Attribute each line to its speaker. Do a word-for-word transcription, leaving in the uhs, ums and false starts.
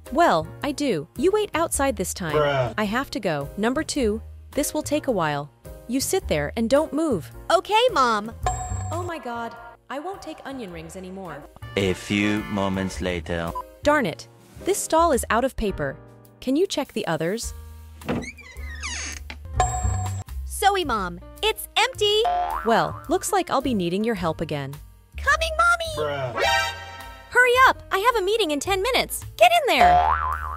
Speaker 1: Well, I do. You wait outside this time.
Speaker 2: Bruh.
Speaker 1: I have to go. Number two, this will take a while. You sit there and don't move.
Speaker 3: Okay, Mom.
Speaker 1: Oh my god, I won't take onion rings anymore.
Speaker 4: A few moments later.
Speaker 1: Darn it, this stall is out of paper. Can you check the others?
Speaker 3: Sorry, Mom. It's empty.
Speaker 1: Well, looks like I'll be needing your help again.
Speaker 3: Coming, Mommy.
Speaker 2: Bruh.
Speaker 3: Hurry up. I have a meeting in ten minutes. Get in there.